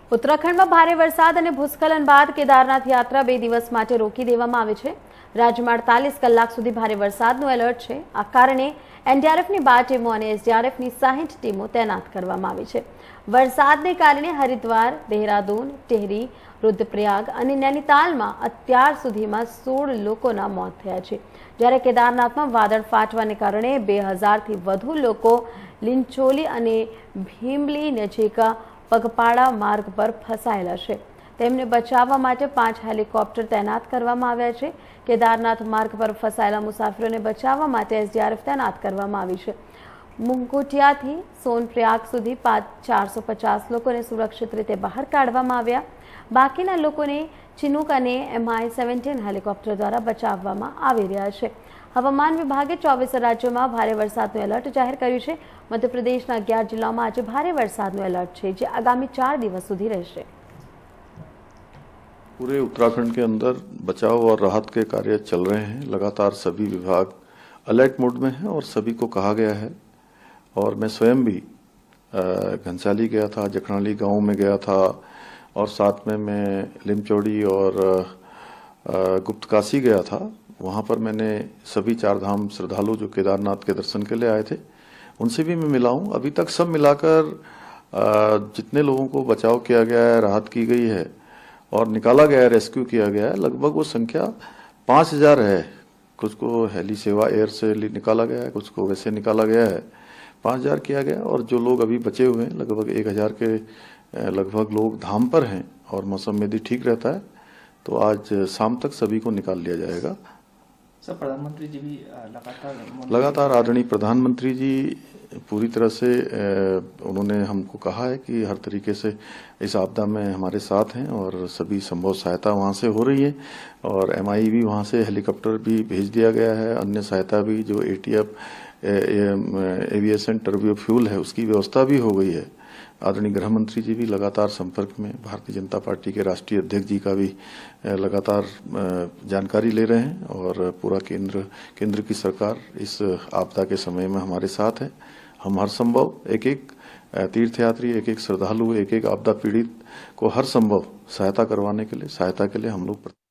ઉત્તરાખંડમાં ભારે વરસાદ અને ભૂસ્ખલન બાદ કેદારનાથ યાત્રા 2 દિવસ માટે રોકી દેવામાં આવી છે। રાજ્યમાં 48 કલાક સુધી ભારે વરસાદનું એલર્ટ છે। આ કારણે એનડીઆરએફની 12 ટીમો અને એસડીઆરએફની 60 ટીમો તૈનાત કરવામાં આવી છે। વરસાદને કારણે હરિદ્વાર, દેહરાદૂન, ટેહરી, रुद्रप्रयाग और नैनीताल में अत्यार सुधीमां 16 लोकोना मौत थया छे। ज्यारे केदारनाथ में वादळ फाटवाने कारणे 2000 थी वधु लोको लिंचोली और भीमली नजीक पगपाड़ा मार्ग पर फसायेला छे। तेमने बचाववा माटे 5 हेलिकॉप्टर तैनात करवामां आव्या छे। केदारनाथ मार्ग पर फसायेला मुसाफिरोने बचाववा माटे एसडीआरएफ तैनात करवामां आवी छे। मुंगकोटिया थी सोनप्रयाग सुधी 450 लोकोने सुरक्षित रीते बहार काढवामां आव्या। बाकीना लोकोने चिनूक और MI-17 हेलिकॉप्टर द्वारा बचाववामां आवी रह्या छे। हवामान विभागे 24 राज्यों में भारे वरसादनुं एलर्ट जाहिर कर्युं छे। मध्यप्रदेशना 11 जिल्लाओं में आज भारे वरसादनुं एलर्ट छे, जे आगामी 4 दिवस सुधी रहेशे। पूरे उत्तराखंड के अंदर बचाव और राहत के कार्य चल रहे हैं। लगातार सभी विभाग अलर्ट मोड में हैं और सभी को कहा गया है। और मैं स्वयं भी घनसाली गया था, जखनाली गांव में गया था और साथ में मैं लिमचौड़ी और गुप्तकाशी गया था। वहां पर मैंने सभी 4 धाम श्रद्धालु जो केदारनाथ के दर्शन के लिए आए थे उनसे भी मैं मिला हूं। अभी तक सब मिलाकर जितने लोगों को बचाव किया गया है, राहत की गई है और निकाला गया है, रेस्क्यू किया गया है, लगभग वो संख्या 5000 है। कुछ को हेली सेवा एयर से निकाला गया है, कुछ को वैसे निकाला गया है। 5000 किया गया और जो लोग अभी बचे हुए हैं लगभग 1000 के लगभग लोग धाम पर हैं और मौसम यदि ठीक रहता है तो आज शाम तक सभी को निकाल लिया जाएगा। सर, प्रधानमंत्री जी भी लगातार आदरणीय प्रधानमंत्री जी पूरी तरह से उन्होंने हमको कहा है कि हर तरीके से इस आपदा में हमारे साथ हैं और सभी संभव सहायता वहां से हो रही है। और MI भी वहां से हेलीकॉप्टर भी भेज दिया गया है। अन्य सहायता भी जो ATF एविएशन टर्बो फ्यूल है उसकी व्यवस्था भी हो गई है। आदरणीय गृह मंत्री जी भी लगातार संपर्क में, भारतीय जनता पार्टी के राष्ट्रीय अध्यक्ष जी का भी लगातार जानकारी ले रहे हैं और पूरा केंद्र की सरकार इस आपदा के समय में हमारे साथ है। हम हर संभव एक तीर्थयात्री, एक श्रद्धालु, एक आपदा पीड़ित को हर संभव सहायता के लिए हम लोग